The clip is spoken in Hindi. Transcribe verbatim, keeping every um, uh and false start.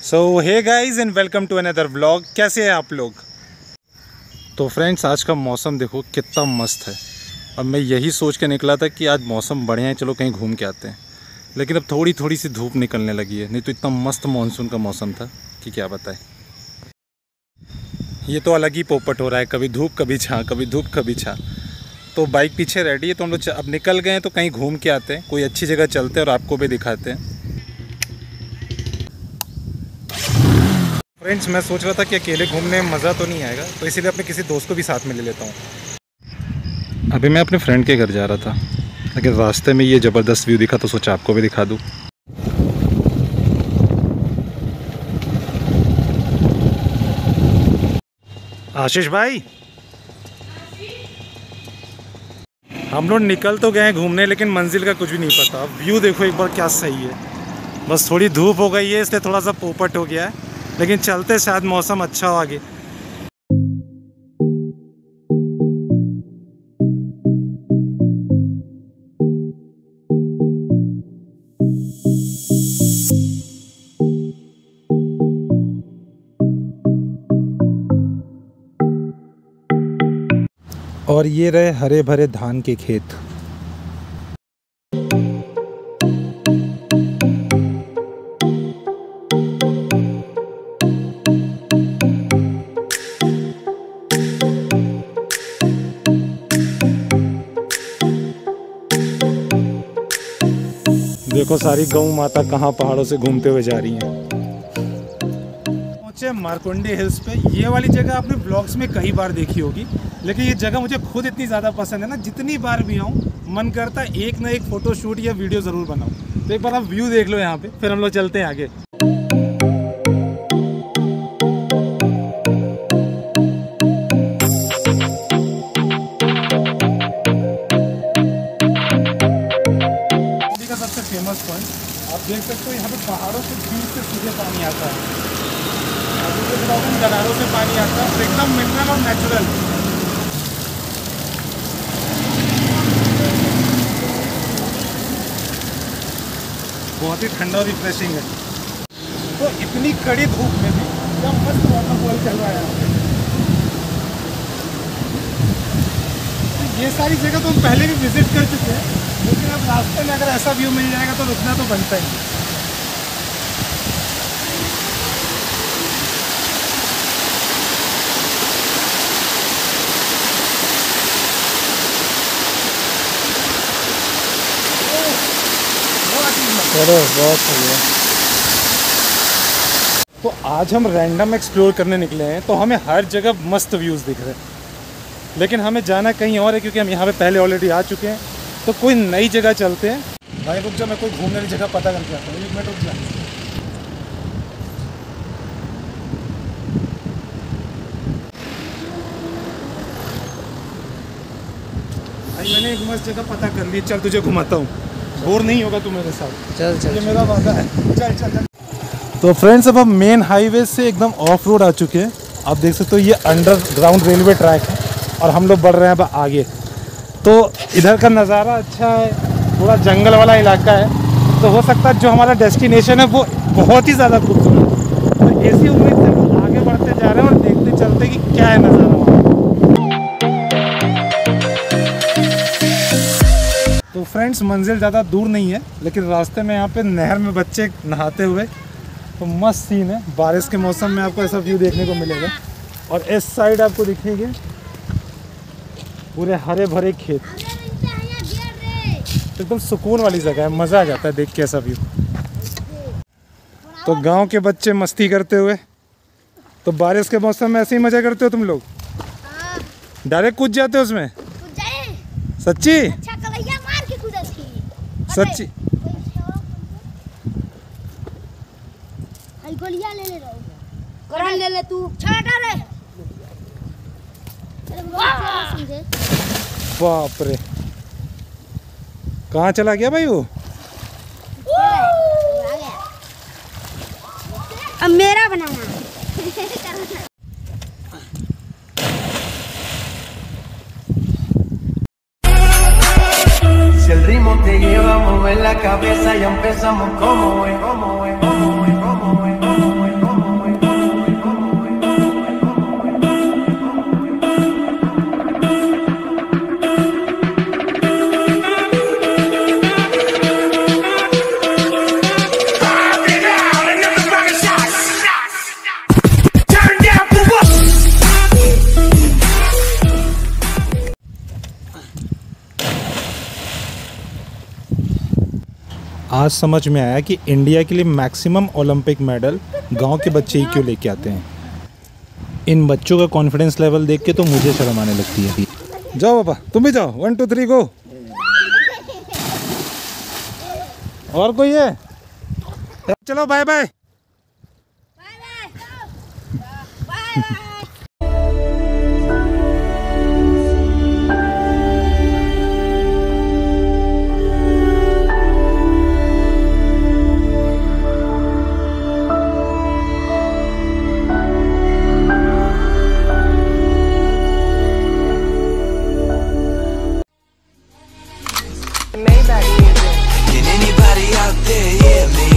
So hey guys and welcome to another vlog. कैसे हैं आप लोग? तो फ्रेंड्स, आज का मौसम देखो कितना मस्त है। और मैं यही सोच के निकला था कि आज मौसम बढ़िया है, चलो कहीं घूम के आते हैं। लेकिन अब थोड़ी थोड़ी सी धूप निकलने लगी है, नहीं तो इतना मस्त मानसून का मौसम था कि क्या बताएं। ये तो अलग ही पोपट हो रहा है, कभी धूप कभी छाँ, कभी धूप कभी छाँ। तो बाइक पीछे रेडी है, तो हम लोग अब निकल गए हैं, तो कहीं घूम के आते हैं, कोई अच्छी जगह चलते हैं और आपको भी दिखाते हैं। फ्रेंड्स, मैं सोच रहा था कि अकेले घूमने में मज़ा तो नहीं आएगा, तो इसीलिए अपने किसी दोस्त को भी साथ में ले लेता हूँ। अभी मैं अपने फ्रेंड के घर जा रहा था, लेकिन रास्ते में ये ज़बरदस्त व्यू दिखा तो सोचा आपको भी दिखा दूँ। आशीष भाई, हम लोग निकल तो गए हैं घूमने, लेकिन मंजिल का कुछ भी नहीं पता। व्यू देखो एक बार क्या सही है। बस थोड़ी धूप हो गई है, इसलिए थोड़ा सा पोपट हो गया है, लेकिन चलते शायद मौसम अच्छा हो आगे। और ये रहे हरे भरे धान के खेत। देखो सारी गौ माता कहाँ पहाड़ों से घूमते हुए जा रही हैं। पहुंचे मारकुंडी हिल्स पे। ये वाली जगह आपने ब्लॉग्स में कई बार देखी होगी, लेकिन ये जगह मुझे खुद इतनी ज़्यादा पसंद है ना, जितनी बार भी आऊँ मन करता है एक ना एक फ़ोटो शूट या वीडियो ज़रूर बनाऊँ। तो एक बार आप व्यू देख लो यहाँ पे, फिर हम लोग चलते हैं आगे। सबसे फेमस पॉइंट आप देख सकते हो, यहाँ पे पहाड़ों के बीच से सीधे पानी आता है, दरारों से पानी आता है, एकदम मिनरल और नेचुरल। बहुत ही ठंडा और रिफ्रेशिंग है। तो इतनी कड़ी धूप में भी क्या मस्त वाटरफॉल चल रहा है। तो ये सारी जगह तो हम पहले भी विजिट कर चुके हैं, लेकिन अब रास्ते में अगर ऐसा व्यू मिल जाएगा तो रुकना तो बनता ही। चलो बहुत सही है। तो आज हम रैंडम एक्सप्लोर करने निकले हैं, तो हमें हर जगह मस्त व्यूज़ दिख रहे हैं, लेकिन हमें जाना कहीं और है, क्योंकि हम यहाँ पे पहले ऑलरेडी आ चुके हैं। तो कोई नई जगह चलते हैं। भाई रुक जा, मैं कोई घूमने की जगह पता करके आता हूँ, एक मिनट रुक जा। भाई मैंने एक मस्त जगह पता कर ली, चल तुझे घुमाता हूँ, बोर नहीं होगा तू मेरे साथ। चल चल, ये मेरा वादा है। चल चल चल। तो फ्रेंड्स, अब हम मेन हाईवे से एकदम ऑफ रोड आ चुके हैं। आप देख सकते हो ये अंडरग्राउंड रेलवे ट्रैक है, और हम लोग बढ़ रहे हैं अब आगे। तो इधर का नज़ारा अच्छा है, थोड़ा जंगल वाला इलाका है, तो हो सकता है जो हमारा डेस्टिनेशन है वो बहुत ही ज़्यादा खूबसूरत है। तो ऐसी उम्मीद से हम आगे बढ़ते जा रहे हैं और देखते चलते कि क्या है नज़ारा वहाँ। तो फ्रेंड्स, मंजिल ज़्यादा दूर नहीं है, लेकिन रास्ते में यहाँ पे नहर में बच्चे नहाते हुए, तो मस्त सीन है। बारिश के मौसम में आपको ऐसा व्यू देखने को मिलेगा। और इस साइड आपको दिखेंगे पूरे हरे भरे खेत, एकदम सुकून वाली जगह है, मज़ा आ जाता है देख के ऐसा व्यू। तो गांव के बच्चे मस्ती करते हुए, तो बारिश के मौसम में ऐसे ही मज़ा करते हो तुम लोग? डायरेक्ट कूद जाते हो उसमें? सच्ची सच्ची? गोलियां ले ले रहो, करन ले ले तू, छाटा ले। बाप रे, कहाँ चला गया भाई वो? अब मेरा बनाना। Si el ritmo te lleva a mover la cabeza, ya empezamos como es, como es, como es, como es, como es, como es. आज समझ में आया कि इंडिया के लिए मैक्सिमम ओलंपिक मेडल गांव के बच्चे ही क्यों लेके आते हैं। इन बच्चों का कॉन्फिडेंस लेवल देख के तो मुझे शर्म आने लगती है। जाओ पापा, तुम भी जाओ, वन टू थ्री गो। और कोई है? चलो bye bye. Can anybody out there hear me?